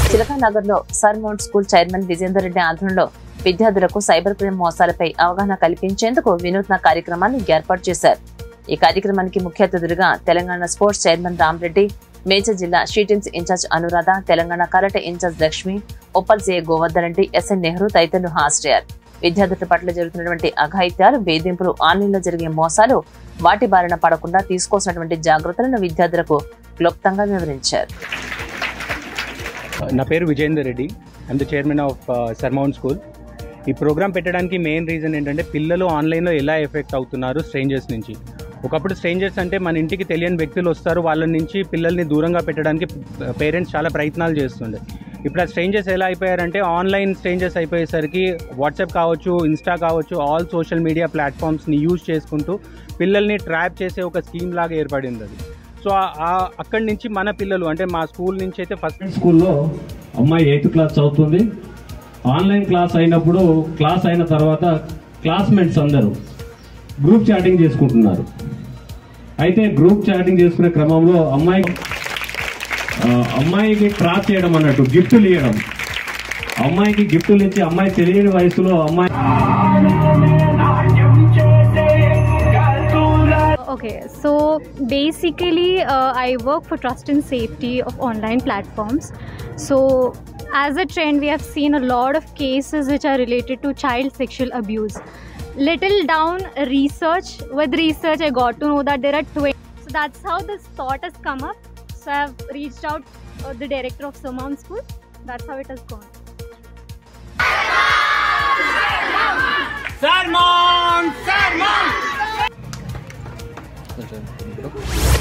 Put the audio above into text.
చిలకానగర్ లో Surmount school chairman Vijender Reddy ఆధ్వర్యంలో విద్యార్థులకు సైబర్ క్రైమ్ మోసాలపై అవగాహన కల్పించేందుకు వినూత్న కార్యక్రమాన్ని ఏర్పాటు చేశారు. ఈ కార్యక్రమానికి ముఖ్య అతిథులుగా Telangana sports chairman Ramareddy, major జిల్లా షీటింగ్స్ incharge Anuradha, Telangana karate incharge Lakshmi, Uppal CI Govardhan Reddy, S N Nehru తదితరులు హాజరయ్యారు. విద్యార్థుల పట్ల జరుగుతున్నటువంటి అఘాయిత్యాలు, వేధింపులు, ఆన్లైన్లో జరిగే మోసాలు, వాటి బారిన పడకుండా తీసుకోవాల్సినటువంటి జాగ్రత్తలను విద్యార్థులకు క్లుప్తంగా వివరించారు. నా పేరు Vijender Reddy. I'm the chairman of Surmount school. ఈ ప్రోగ్రామ్ పెట్టడానికి మెయిన్ రీజన్ ఏంటంటే పిల్లలు ఆన్లైన్లో ఎలా ఎఫెక్ట్ అవుతున్నారు స్ట్రేంజర్స్ నుంచి. ఒకప్పుడు స్ట్రేంజర్స్ అంటే మన ఇంటికి తెలియని వ్యక్తులు వస్తారు, వాళ్ళ నుంచి పిల్లల్ని దూరంగా పెట్టడానికి పేరెంట్స్ చాలా ప్రయత్నాలు చేస్తుండే. ఇప్పుడు ఆ స్ట్రేంజర్స్ ఎలా అయిపోయారంటే ఆన్లైన్ స్ట్రేంజర్స్ అయిపోయేసరికి వాట్సాప్ కావచ్చు, ఇన్స్టా కావచ్చు, ఆల్ సోషల్ మీడియా ప్లాట్ఫామ్స్ని యూజ్ చేసుకుంటూ పిల్లల్ని ట్రాప్ చేసే ఒక స్కీమ్ లాగా ఏర్పడింది అది. సో అక్కడి నుంచి మన పిల్లలు అంటే మా స్కూల్ నుంచి అయితే ఫస్ట్ స్కూల్లో అమ్మాయి 8th క్లాస్ చదువుతుంది. ఆన్లైన్ క్లాస్ అయినప్పుడు క్లాస్ అయిన తర్వాత క్లాస్మేట్స్ అందరూ గ్రూప్ చాటింగ్ చేసుకుంటున్నారు. అయితే గ్రూప్ చాటింగ్ చేసుకునే క్రమంలో అమ్మాయికి ట్రాప్ చేయడం అన్నట్టు గిఫ్టులు ఇవ్వడం, అమ్మాయికి గిఫ్టులు ఇచ్చి అమ్మాయి తెలియని వయసులో అమ్మాయి. Okay, so basically I work for trust and safety of online platforms. So as a trend we have seen a lot of cases which are related to child sexual abuse. Little down research, with research I got to know that there are 20. So that's how this thought has come up. So I have reached out the director of Surmount school. That's how it has gone. Surmount!